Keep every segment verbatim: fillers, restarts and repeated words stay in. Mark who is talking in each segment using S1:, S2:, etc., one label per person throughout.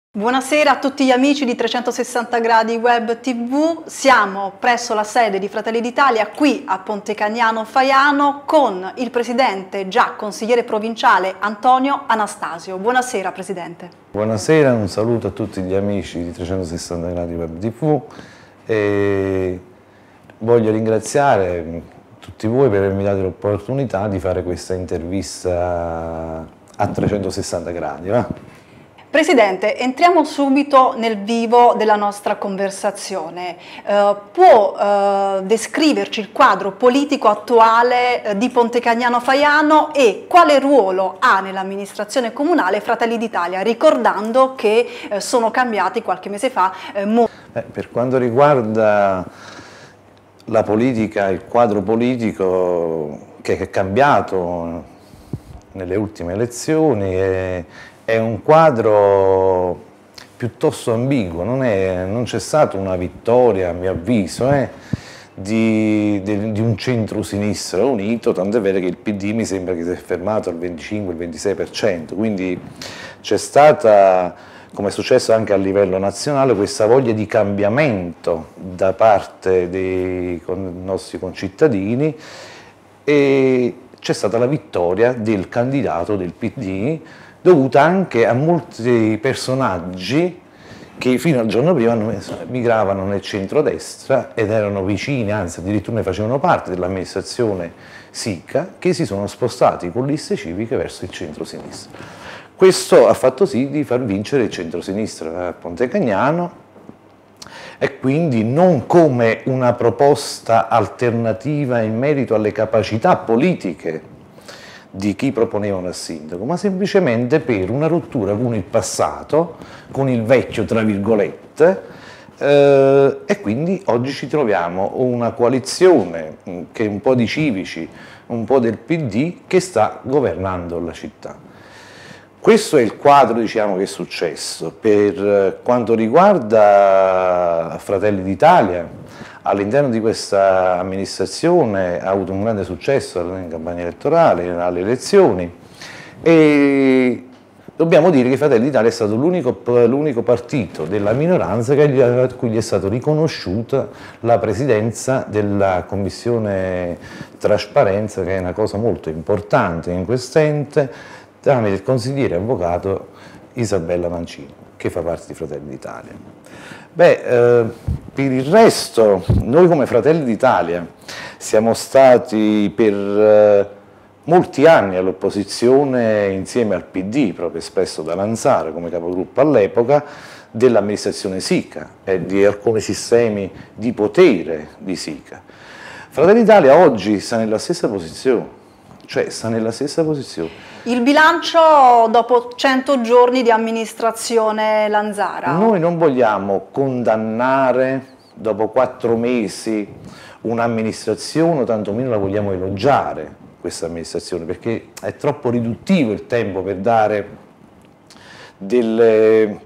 S1: Buonasera a tutti gli amici di trecentosessanta gradi Web tivù, siamo presso la sede di Fratelli d'Italia qui a Pontecagnano Faiano con il presidente, già consigliere provinciale Antonio Anastasio. Buonasera Presidente.
S2: Buonasera, un saluto a tutti gli amici di trecentosessanta gradi Web tivù e voglio ringraziare tutti voi per avermi dato l'opportunità di fare questa intervista a trecentosessanta gradi. Va?
S1: Presidente, entriamo subito nel vivo della nostra conversazione. Eh, può eh, descriverci il quadro politico attuale eh, di Pontecagnano Faiano e quale ruolo ha nell'amministrazione comunale Fratelli d'Italia, ricordando che eh, sono cambiati qualche mese fa eh, molto.
S2: Eh, per quanto riguarda la politica, il quadro politico che è cambiato nelle ultime elezioni è È un quadro piuttosto ambiguo, non, non c'è stata una vittoria, a mio avviso, eh, di, di, di un centro-sinistra unito, tant'è vero che il P D mi sembra che si è fermato al venticinque ventisei per cento, quindi c'è stata, come è successo anche a livello nazionale, questa voglia di cambiamento da parte dei con, nostri concittadini e c'è stata la vittoria del candidato del P D, dovuta anche a molti personaggi che fino al giorno prima migravano nel centrodestra ed erano vicini, anzi addirittura ne facevano parte dell'amministrazione SICA, che si sono spostati con liste civiche verso il centro-sinistra. Questo ha fatto sì di far vincere il centro-sinistra a Pontecagnano e quindi non come una proposta alternativa in merito alle capacità politiche di chi proponevano al sindaco, ma semplicemente per una rottura con il passato, con il vecchio tra virgolette, eh, e quindi oggi ci troviamo una coalizione che è un po' di civici, un po' del P D che sta governando la città. Questo è il quadro, diciamo, che è successo. Per quanto riguarda Fratelli d'Italia, all'interno di questa amministrazione ha avuto un grande successo in campagna elettorale, alle elezioni e dobbiamo dire che Fratelli d'Italia è stato l'unico partito della minoranza che a cui gli è stata riconosciuta la presidenza della Commissione Trasparenza, che è una cosa molto importante in quest'ente, tramite il consigliere avvocato Isabella Mancini, che fa parte di Fratelli d'Italia. Beh, eh, per il resto, noi come Fratelli d'Italia siamo stati per eh, molti anni all'opposizione insieme al P D, proprio espresso da Lanzaro come capogruppo all'epoca, dell'amministrazione SICA e di alcuni sistemi di potere di SICA. Fratelli d'Italia oggi sta nella stessa posizione. Cioè sta nella stessa posizione.
S1: Il bilancio dopo cento giorni di amministrazione Lanzara?
S2: Noi non vogliamo condannare dopo quattro mesi un'amministrazione, o tantomeno la vogliamo elogiare questa amministrazione, perché è troppo riduttivo il tempo per dare delle,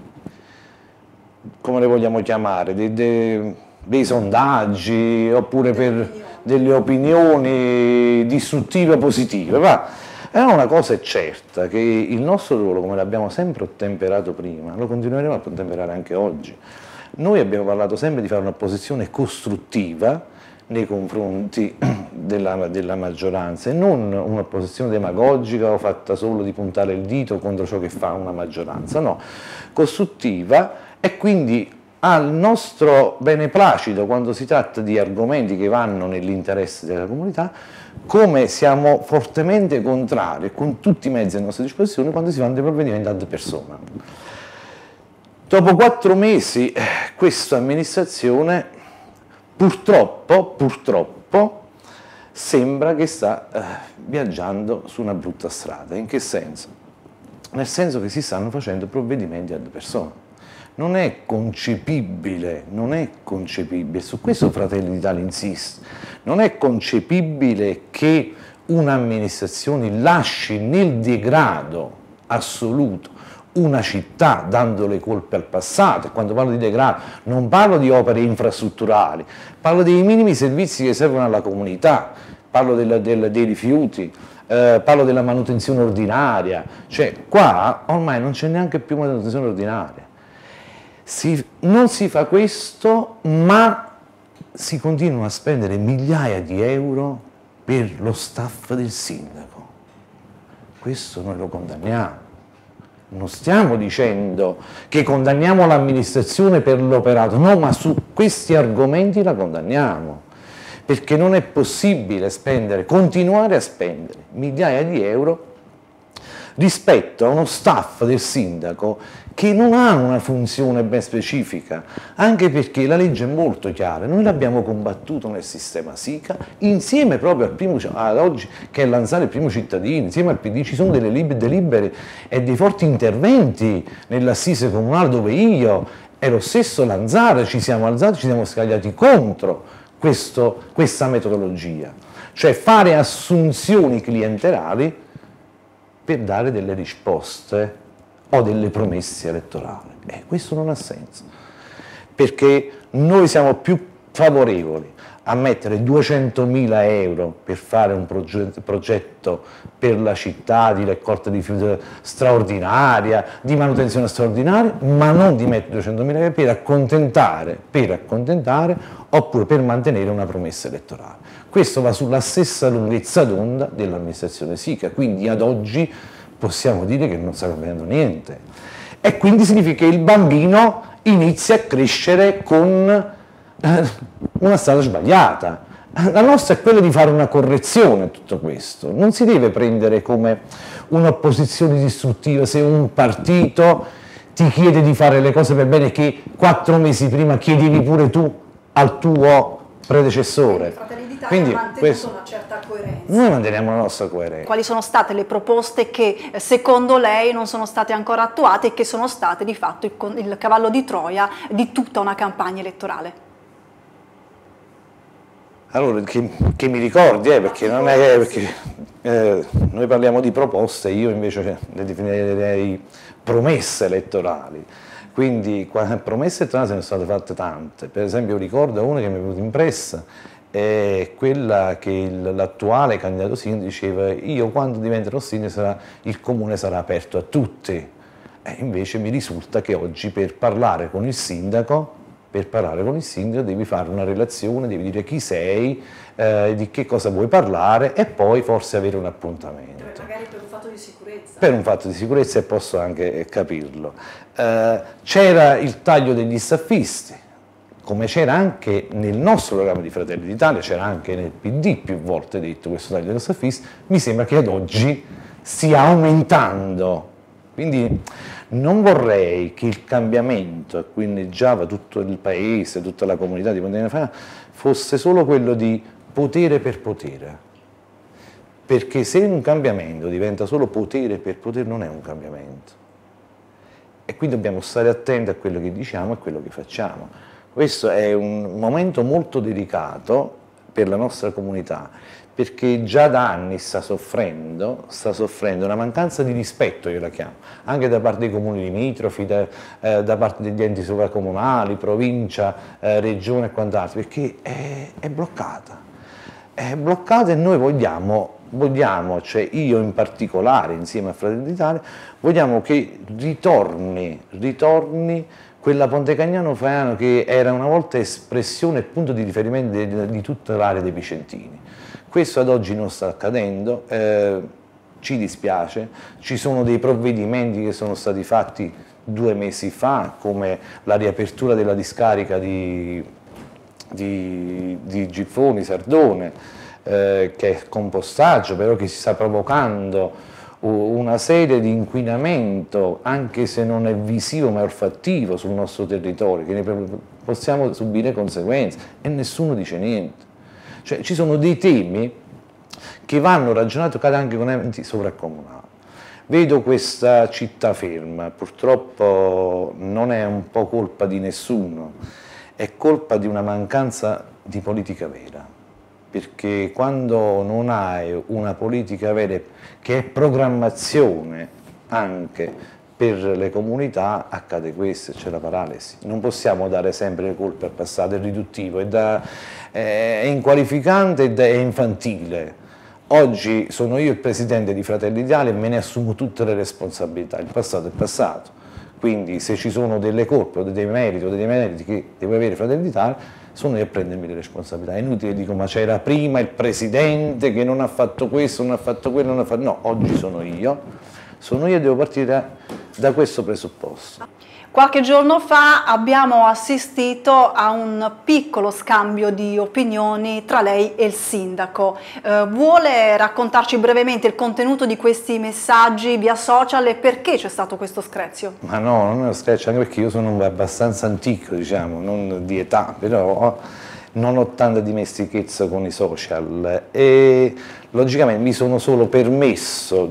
S2: come le vogliamo chiamare, dei, dei, dei sondaggi oppure per delle opinioni distruttive o positive. Va. È una cosa è certa, che il nostro ruolo, come l'abbiamo sempre ottemperato prima, lo continueremo a ottemperare anche oggi. Noi abbiamo parlato sempre di fare un'opposizione costruttiva nei confronti della, della maggioranza e non un'opposizione demagogica o fatta solo di puntare il dito contro ciò che fa una maggioranza, no, costruttiva e quindi al nostro beneplacito quando si tratta di argomenti che vanno nell'interesse della comunità, come siamo fortemente contrari con tutti i mezzi a nostra disposizione quando si fanno dei provvedimenti ad persona. Dopo quattro mesi questa amministrazione purtroppo, purtroppo sembra che sta eh, viaggiando su una brutta strada. In che senso? Nel senso che si stanno facendo provvedimenti ad persona. Non è concepibile, non è concepibile, su questo Fratelli d'Italia insiste, non è concepibile che un'amministrazione lasci nel degrado assoluto una città dando le colpe al passato. E quando parlo di degrado non parlo di opere infrastrutturali, parlo dei minimi servizi che servono alla comunità, parlo del, del, dei rifiuti, eh, parlo della manutenzione ordinaria, cioè qua ormai non c'è neanche più manutenzione ordinaria. Si, non si fa questo, ma si continuano a spendere migliaia di euro per lo staff del sindaco. Questo noi lo condanniamo. Non stiamo dicendo che condanniamo l'amministrazione per l'operato, no, ma su questi argomenti la condanniamo, perché non è possibile spendere, continuare a spendere migliaia di euro rispetto a uno staff del sindaco che non ha una funzione ben specifica, anche perché la legge è molto chiara. Noi l'abbiamo combattuto nel sistema SICA insieme proprio al primo, ad oggi che è Lanzare il primo cittadino, insieme al P D ci sono delle delibere e dei forti interventi nell'assise comunale dove io e lo stesso Lanzare ci siamo alzati, ci siamo scagliati contro questo, questa metodologia, cioè fare assunzioni clientelari per dare delle risposte o delle promesse elettorali. E questo non ha senso, perché noi siamo più favorevoli a mettere duecentomila euro per fare un progetto, progetto per la città di raccolta di rifiuti straordinaria, di manutenzione straordinaria, ma non di mettere duecentomila euro per accontentare, per accontentare oppure per mantenere una promessa elettorale. Questo va sulla stessa lunghezza d'onda dell'amministrazione SICA, quindi ad oggi possiamo dire che non sta cambiando niente. E quindi significa che il bambino inizia a crescere con eh, una strada sbagliata. La nostra è quella di fare una correzione a tutto questo. Non si deve prendere come un'opposizione distruttiva se un partito ti chiede di fare le cose per bene che quattro mesi prima chiedevi pure tu al tuo predecessore.
S1: Quindi ha mantenuto questo, una certa coerenza.
S2: Noi manteniamo la nostra coerenza.
S1: Quali sono state le proposte che secondo lei non sono state ancora attuate e che sono state di fatto il, il cavallo di Troia di tutta una campagna elettorale?
S2: Allora, che, che mi ricordi, eh, perché non è perché eh, noi parliamo di proposte, io invece le definirei promesse elettorali. Quindi promesse elettorali se ne sono state fatte tante. Per esempio ricordo una che mi è venuta impressa, è quella che l'attuale candidato sindaco diceva: io quando diventerò sindaco sarà, il comune sarà aperto a tutti. E invece mi risulta che oggi per parlare con il sindaco, per parlare con il sindaco devi fare una relazione, devi dire chi sei, eh, di che cosa vuoi parlare e poi forse avere un appuntamento.
S1: Magari per un fatto di sicurezza.
S2: Per un fatto di sicurezza e posso anche capirlo. Eh, c'era il taglio degli staffisti, come c'era anche nel nostro programma di Fratelli d'Italia, c'era anche nel P D più volte detto questo taglio degli staffisti, mi sembra che ad oggi stia aumentando. Quindi non vorrei che il cambiamento a cui inneggiava tutto il paese, tutta la comunità di Ponte Cagnano fosse solo quello di potere per potere. Perché se un cambiamento diventa solo potere per potere non è un cambiamento. E qui dobbiamo stare attenti a quello che diciamo e a quello che facciamo. Questo è un momento molto delicato per la nostra comunità, perché già da anni sta soffrendo, sta soffrendo una mancanza di rispetto, io la chiamo, anche da parte dei comuni limitrofi, da, eh, da parte degli enti sovracomunali, provincia, eh, regione e quant'altro, perché è, è bloccata. È bloccata e noi vogliamo, vogliamo, cioè io in particolare, insieme a Fratelli d'Italia, vogliamo che ritorni, ritorni quella Ponte Cagnano Faiano che era una volta espressione e punto di riferimento di, di tutta l'area dei Vicentini. Questo ad oggi non sta accadendo, eh, ci dispiace, ci sono dei provvedimenti che sono stati fatti due mesi fa, come la riapertura della discarica di, di, di Giffoni, Sardone, eh, che è compostaggio, però che si sta provocando una serie di inquinamento, anche se non è visivo ma è olfattivo sul nostro territorio, che ne possiamo subire conseguenze e nessuno dice niente. Cioè ci sono dei temi che vanno ragionati anche con enti sovracomunali. Vedo questa città ferma, purtroppo non è un po' colpa di nessuno, è colpa di una mancanza di politica vera. Perché quando non hai una politica vera che è programmazione anche per le comunità, accade questo, c'è la paralisi. Non possiamo dare sempre le colpe al passato, è riduttivo, è, da, è inqualificante ed è infantile. Oggi sono io il presidente di Fratelli d'Italia e me ne assumo tutte le responsabilità, il passato è passato, quindi se ci sono delle colpe o dei meriti o dei meriti che deve avere Fratelli d'Italia, sono io a prendermi le responsabilità. È inutile dico ma c'era prima il presidente che non ha fatto questo, non ha fatto quello, non ha fatto... No, oggi sono io, sono io e devo partire da, da questo presupposto.
S1: Qualche giorno fa abbiamo assistito a un piccolo scambio di opinioni tra lei e il sindaco. Eh, vuole raccontarci brevemente il contenuto di questi messaggi via social e perché c'è stato questo screzio?
S2: Ma no, non è uno screzio, anche perché io sono abbastanza antico, diciamo, non di età, però non ho tanta dimestichezza con i social e logicamente mi sono solo permesso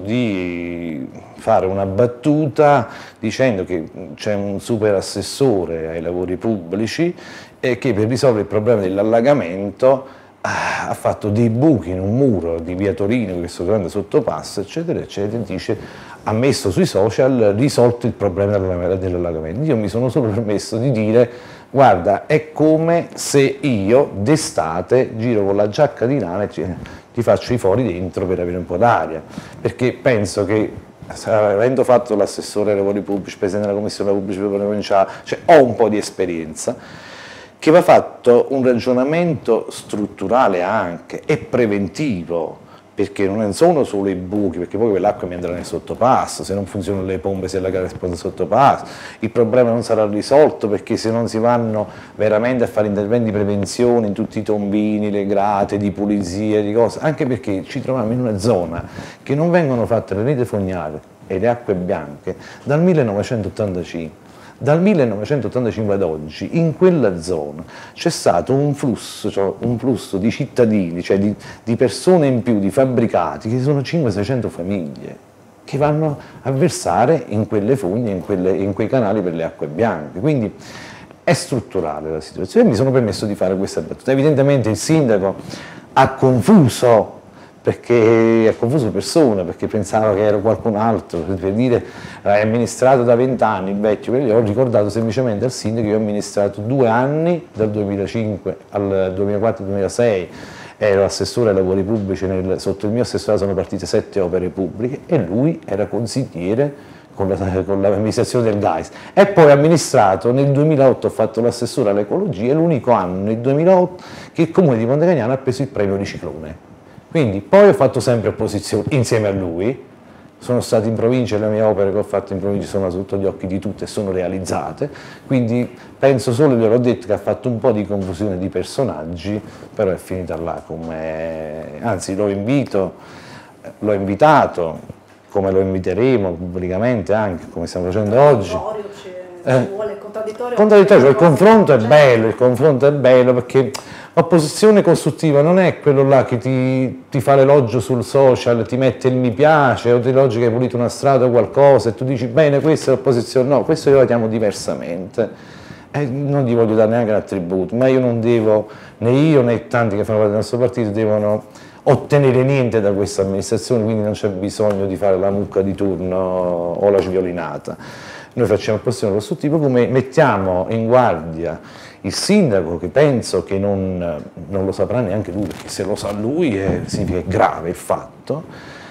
S2: di fare una battuta dicendo che c'è un super assessore ai lavori pubblici e che per risolvere il problema dell'allagamento ah, ha fatto dei buchi in un muro di via Torino, questo grande sottopasso, eccetera, eccetera, e dice ha messo sui social risolto il problema dell'allagamento. Io mi sono solo permesso di dire guarda, è come se io d'estate giro con la giacca di lana e ti faccio i fori dentro per avere un po' d'aria, perché penso che avendo fatto l'assessore ai lavori pubblici, presidente della commissione pubblica provinciale, cioè ho un po' di esperienza, che va fatto un ragionamento strutturale anche e preventivo, perché non sono solo i buchi, perché poi quell'acqua mi andrà nel sottopasso, se non funzionano le pompe si allaga il sottopasso, il problema non sarà risolto perché se non si vanno veramente a fare interventi di prevenzione in tutti i tombini, le grate, di pulizia, di cose, anche perché ci troviamo in una zona che non vengono fatte le reti fognarie e le acque bianche dal millenovecentottantacinque. Dal millenovecentottantacinque ad oggi in quella zona c'è stato un flusso, cioè un flusso di cittadini, cioè di, di persone in più, di fabbricati, che sono cinquecento seicento famiglie che vanno a versare in quelle fogne, in, quelle, in quei canali per le acque bianche. Quindi è strutturale la situazione e mi sono permesso di fare questa battuta. Evidentemente il sindaco ha confuso perché ha confuso persone, perché pensava che ero qualcun altro, per dire è amministrato da vent'anni il vecchio, io ho ricordato semplicemente al sindaco che io ho amministrato due anni, dal duemilacinque al duemilaquattro duemilasei, ero assessore ai lavori pubblici, nel, sotto il mio assessorato sono partite sette opere pubbliche e lui era consigliere con l'amministrazione del G A I S e poi amministrato nel duemilaotto, ho fatto l'assessore all'ecologia, è l'unico anno nel duemilaotto che il comune di Pontecagnano ha preso il premio Riciclone. Quindi poi ho fatto sempre opposizione insieme a lui, sono stato in provincia e le mie opere che ho fatto in provincia sono sotto gli occhi di tutti e sono realizzate, quindi penso solo, gliel'ho detto, che ha fatto un po' di confusione di personaggi, però è finita là, come... anzi lo invito, l'ho invitato, come lo inviteremo pubblicamente anche, come stiamo facendo oggi.
S1: Eh, vuole contraddittorio,
S2: contraddittorio, cioè il confronto è bello, il confronto è bello perché l'opposizione costruttiva non è quello là che ti, ti fa l'elogio sul social, ti mette il mi piace o ti elogia che hai pulito una strada o qualcosa e tu dici bene questa è l'opposizione, no, questo io la chiamo diversamente e non gli voglio dare neanche un attributo, ma io non devo, né io né tanti che fanno parte del nostro partito devono ottenere niente da questa amministrazione, quindi non c'è bisogno di fare la mucca di turno o la sviolinata. Noi facciamo opposizione costruttiva come mettiamo in guardia il sindaco, che penso che non, non lo saprà neanche lui, perché se lo sa lui è, significa che è grave il fatto,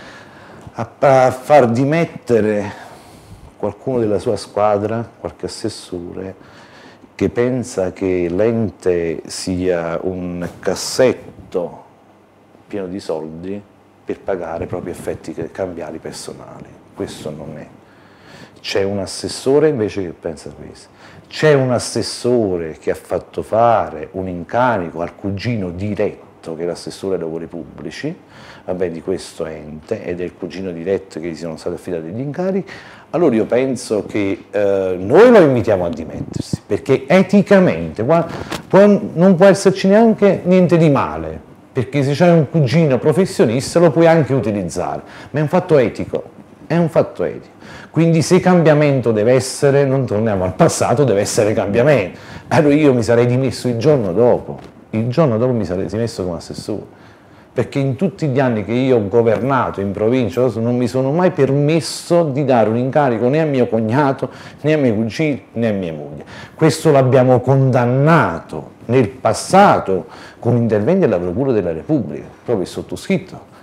S2: a, a far dimettere qualcuno della sua squadra, qualche assessore, che pensa che l'ente sia un cassetto pieno di soldi per pagare i propri effetti cambiali personali. Questo non è. C'è un assessore invece che pensa questo. C'è un assessore che ha fatto fare un incarico al cugino diretto, che è l'assessore ai lavori pubblici, vabbè, di questo ente, ed è il cugino diretto che gli sono stati affidati gli incarichi. Allora io penso che eh, noi lo invitiamo a dimettersi, perché eticamente può, può, non può esserci neanche niente di male, perché se c'è un cugino professionista lo puoi anche utilizzare, ma è un fatto etico, è un fatto etico. Quindi se cambiamento deve essere, non torniamo al passato, deve essere cambiamento. Allora io mi sarei dimesso il giorno dopo, il giorno dopo mi sarei dimesso come assessore, perché in tutti gli anni che io ho governato in provincia non mi sono mai permesso di dare un incarico né a mio cognato, né a miei cugini, né a mia moglie. Questo l'abbiamo condannato nel passato con interventi della Procura della Repubblica, proprio il sottoscritto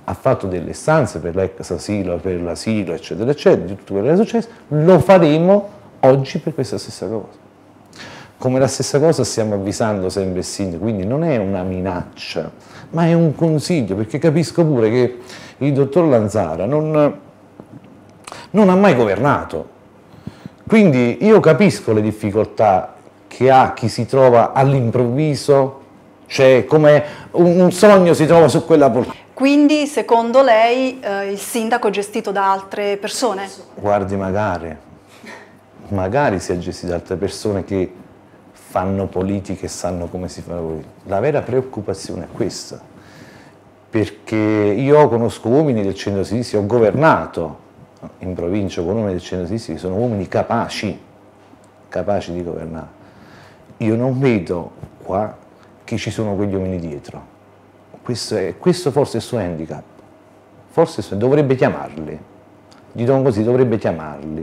S2: ha fatto delle stanze per l'ex asilo, per l'asilo, eccetera, eccetera, di tutto quello che è successo, lo faremo oggi per questa stessa cosa. Come la stessa cosa stiamo avvisando sempre il sindaco, quindi non è una minaccia, ma è un consiglio, perché capisco pure che il dottor Lanzara non, non ha mai governato, quindi io capisco le difficoltà che ha chi si trova all'improvviso, cioè come un sogno si trova su quella poltrona.
S1: Quindi secondo lei eh, il sindaco è gestito da altre persone?
S2: Guardi, magari, magari sia gestito da altre persone che fanno politica e sanno come si fa politica. La vera preoccupazione è questa, perché io conosco uomini del centro-sinistra, ho governato in provincia con uomini del centro-sinistra che sono uomini capaci, capaci di governare. Io non vedo qua che ci sono quegli uomini dietro. Questo, è, questo forse è il suo handicap, forse dovrebbe chiamarli, gli do così, dovrebbe chiamarli,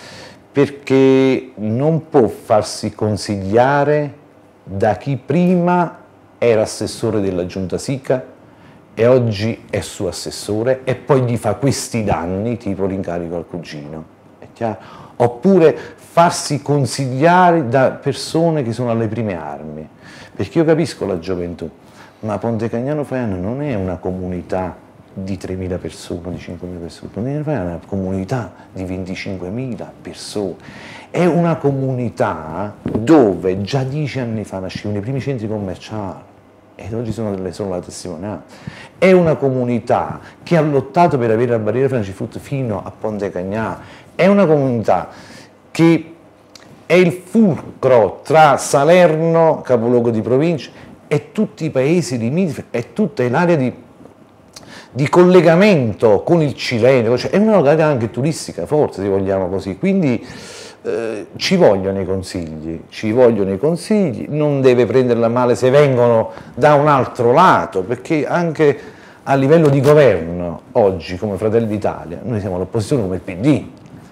S2: perché non può farsi consigliare da chi prima era assessore della Giunta Sica e oggi è suo assessore e poi gli fa questi danni, tipo l'incarico al cugino, è chiaro? Oppure farsi consigliare da persone che sono alle prime armi, perché io capisco la gioventù, ma Ponte Cagnano Faiano non è una comunità di tremila persone, di cinquemila persone, Ponte Cagnano Faiano è una comunità di venticinquemila persone, è una comunità dove già dieci anni fa nascevano i primi centri commerciali ed oggi sono delle solo la testimonianza, è una comunità che ha lottato per avere la barriera Francifut fino a Ponte Cagnano, è una comunità che è il fulcro tra Salerno, capoluogo di provincia, e tutti i paesi limitrofi, è tutta l'area di, di collegamento con il Cilento, cioè è una località anche turistica forse, se vogliamo così, quindi eh, ci vogliono i consigli, ci vogliono i consigli, non deve prenderla male se vengono da un altro lato, perché anche a livello di governo, oggi come Fratelli d'Italia, noi siamo l'opposizione come il P D,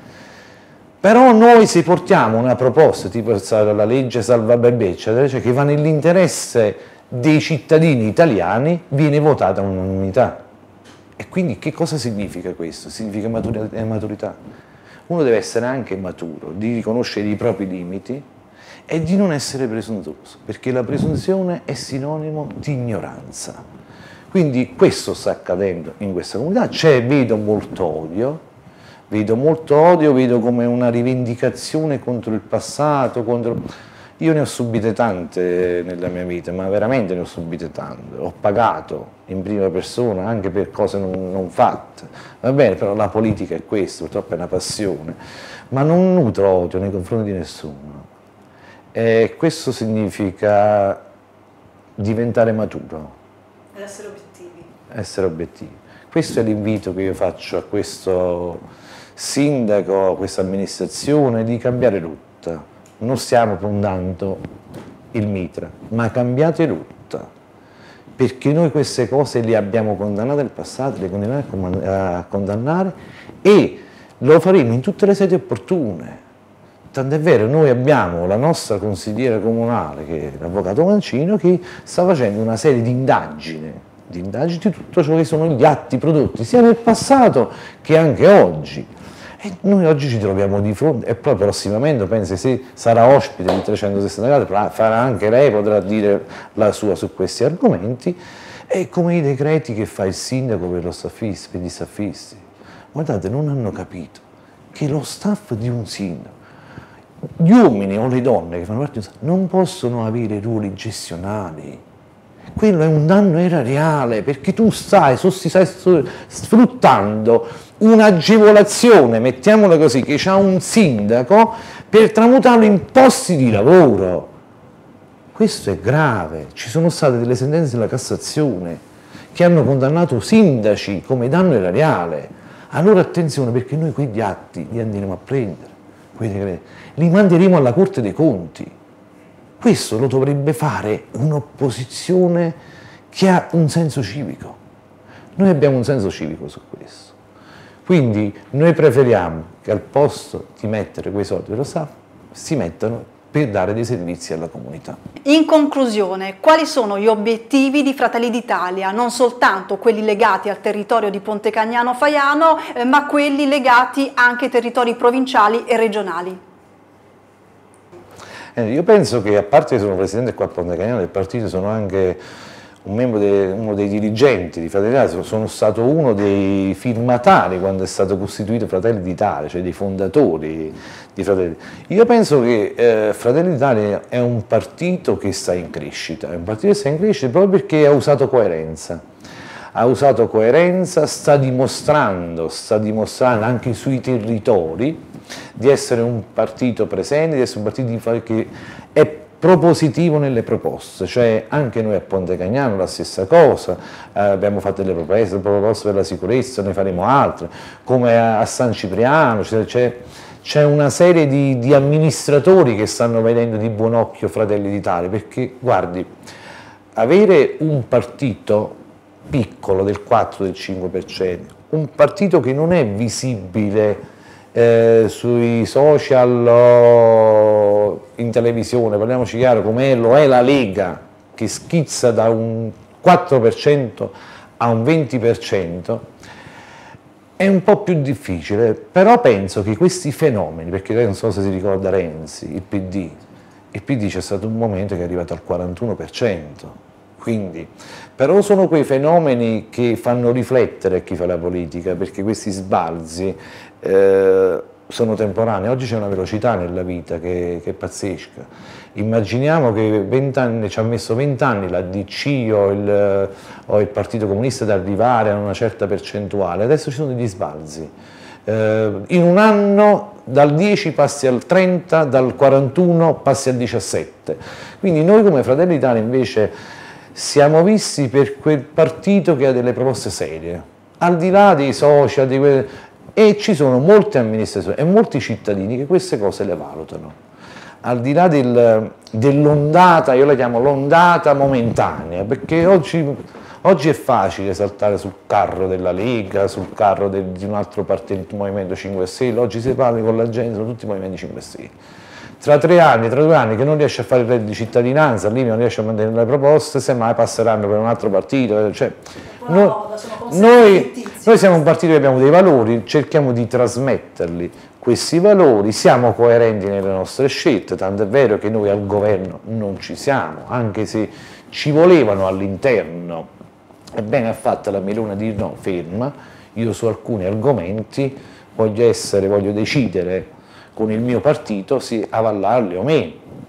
S2: però noi se portiamo una proposta tipo la legge Salva Bebè, cioè che va nell'interesse dei cittadini italiani, viene votata un'unanimità. E quindi che cosa significa questo? Significa maturità. Uno deve essere anche maturo, di riconoscere i propri limiti e di non essere presuntuoso, perché la presunzione è sinonimo di ignoranza. Quindi questo sta accadendo in questa comunità, c'è, vedo molto odio, vedo molto odio, vedo come una rivendicazione contro il passato, contro... Io ne ho subite tante nella mia vita, ma veramente ne ho subite tante, ho pagato in prima persona anche per cose non, non fatte, va bene, però la politica è questo, purtroppo è una passione, ma non nutro odio nei confronti di nessuno, e questo significa diventare maturo.
S1: Ed essere obiettivi.
S2: Essere obiettivi. Questo è l'invito che io faccio a questo sindaco, a questa amministrazione, di cambiare rotta. Non stiamo puntando il mitra, ma cambiate rotta, perché noi queste cose le abbiamo condannate nel passato, le continuiamo a condannare e lo faremo in tutte le sedi opportune. Tant'è vero, noi abbiamo la nostra consigliera comunale, che è l'avvocato Mancino, che sta facendo una serie di indagini, di indagini di tutto ciò che sono gli atti prodotti, sia nel passato che anche oggi. E noi oggi ci troviamo di fronte, e poi prossimamente, penso, se sarà ospite di trecentosessanta gradi, farà anche lei, potrà dire la sua su questi argomenti, e come i decreti che fa il sindaco per, lo staffisti, per gli staffisti. Guardate, non hanno capito che lo staff di un sindaco, gli uomini o le donne che fanno parte di un staff, non possono avere ruoli gestionali. Quello è un danno erariale, perché tu stai, stai sfruttando un'agevolazione, mettiamola così, che ha un sindaco per tramutarlo in posti di lavoro. Questo è grave. Ci sono state delle sentenze della Cassazione che hanno condannato sindaci come danno erariale. Allora attenzione, perché noi quegli atti li andremo a prendere, li manderemo alla Corte dei Conti. Questo lo dovrebbe fare un'opposizione che ha un senso civico. Noi abbiamo un senso civico su questo. Quindi noi preferiamo che al posto di mettere quei soldi dello Stato si mettano per dare dei servizi alla comunità.
S1: In conclusione, quali sono gli obiettivi di Fratelli d'Italia, non soltanto quelli legati al territorio di Ponte Cagnano Faiano, eh, ma quelli legati anche ai territori provinciali e regionali?
S2: Eh, io penso che, a parte che sono presidente qua a Ponte Cagnano del partito, sono anche un membro de, uno dei dirigenti di Fratelli d'Italia, sono stato uno dei firmatari quando è stato costituito Fratelli d'Italia, cioè dei fondatori di Fratelli d'Italia. Io penso che eh, Fratelli d'Italia è un partito che sta in crescita, è un partito che sta in crescita proprio perché ha usato coerenza. Ha usato coerenza, sta dimostrando, sta dimostrando anche sui territori di essere un partito presente, di essere un partito che è propositivo nelle proposte, cioè anche noi a Ponte Cagnano la stessa cosa, eh, abbiamo fatto delle proposte, proposte per la sicurezza, ne faremo altre, come a, a San Cipriano, c'è una serie di, di amministratori che stanno vedendo di buon occhio Fratelli d'Italia, perché guardi, avere un partito piccolo del quattro, del cinque per cento, un partito che non è visibile Eh, sui social o in televisione, parliamoci chiaro, come lo è la Lega, che schizza da un quattro per cento a un venti per cento, è un po' più difficile, però penso che questi fenomeni, perché lei non so se si ricorda Renzi, il P D, il P D c'è stato un momento che è arrivato al quarantuno per cento, quindi, però sono quei fenomeni che fanno riflettere chi fa la politica, perché questi sbalzi eh, sono temporanei. Oggi c'è una velocità nella vita che, che è pazzesca. Immaginiamo che vent'anni, ci ha messo vent'anni la D C o il, o il Partito Comunista ad arrivare a una certa percentuale, adesso ci sono degli sbalzi. Eh, in un anno dal dieci passi al trenta, dal quarantuno passi al diciassette. Quindi noi come Fratelli d'Italia invece siamo visti per quel partito che ha delle proposte serie, al di là dei social, di quelle, e ci sono molte amministrazioni e molti cittadini che queste cose le valutano. Al di là del, dell'ondata, io la chiamo l'ondata momentanea, perché oggi, oggi è facile saltare sul carro della Lega, sul carro de, di un altro partito, il Movimento cinque Stelle, oggi si parla con la gente, sono tutti Movimenti cinque Stelle. Tra tre anni, tra due anni che non riesce a fare il reddito di cittadinanza, lì non riesce a mantenere le proposte, semmai passeranno per un altro partito. Cioè, noi, noi, noi siamo un partito che abbiamo dei valori, cerchiamo di trasmetterli, questi valori, siamo coerenti nelle nostre scelte, tanto è vero che noi al governo non ci siamo, anche se ci volevano all'interno, e bene ha fatto la Meloni a dire no, ferma, io su alcuni argomenti voglio essere, voglio decidere con il mio partito se avallarli o meno.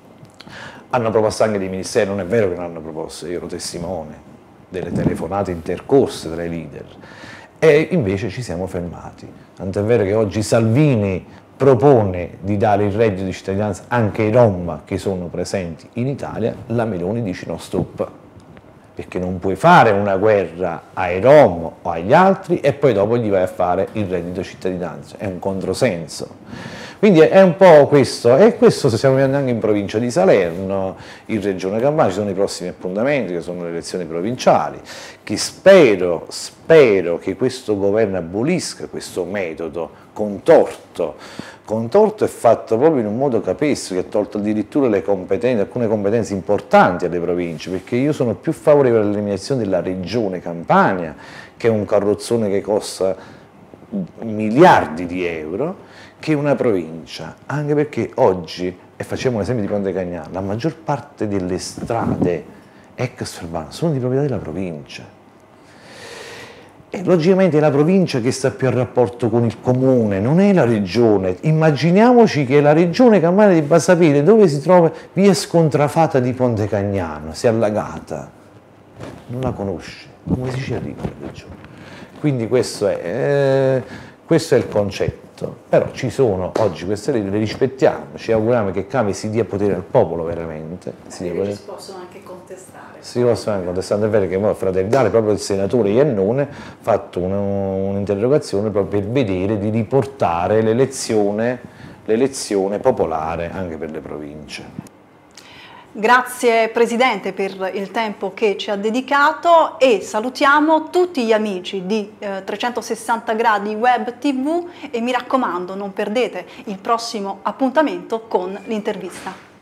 S2: Hanno proposto anche dei ministeri, non è vero che non hanno proposto, io ero testimone delle telefonate intercorse tra i leader, e invece ci siamo fermati. Tant'è vero che oggi Salvini propone di dare il reddito di cittadinanza anche ai Rom che sono presenti in Italia, la Meloni dice no, stop, perché non puoi fare una guerra ai Rom o agli altri e poi dopo gli vai a fare il reddito di cittadinanza, è un controsenso. Quindi è un po' questo, e questo se stiamo vedendo anche in provincia di Salerno, in Regione Campania, ci sono i prossimi appuntamenti che sono le elezioni provinciali, che spero, spero che questo governo abolisca questo metodo contorto, contorto è fatto proprio in un modo capestro, che ha tolto addirittura le competenze, alcune competenze importanti alle province, perché io sono più favorevole all'eliminazione della Regione Campania, che è un carrozzone che costa miliardi di euro, che una provincia, anche perché oggi, e facciamo un esempio di Ponte Cagnano, la maggior parte delle strade ex urbane sono di proprietà della provincia. E logicamente è la provincia che sta più a rapporto con il comune, non è la regione. Immaginiamoci che la regione Campania debba sapere dove si trova via Scontrafata di Ponte Cagnano, si è allagata, non la conosce, come si ci arriva la regione? Quindi questo è, eh, questo è il concetto. Però ci sono oggi queste leggi, le rispettiamo, ci auguriamo che cambi, si dia potere al popolo veramente. Si,
S1: dia potere. Si possono anche contestare.
S2: Si possono anche contestare, è vero che Fratelli d'Italia, proprio il senatore Iannone, ha fatto un'interrogazione proprio per vedere di riportare l'elezione popolare anche per le province.
S1: Grazie Presidente per il tempo che ci ha dedicato e salutiamo tutti gli amici di eh, trecentosessanta gradi Web T V e mi raccomando non perdete il prossimo appuntamento con l'intervista.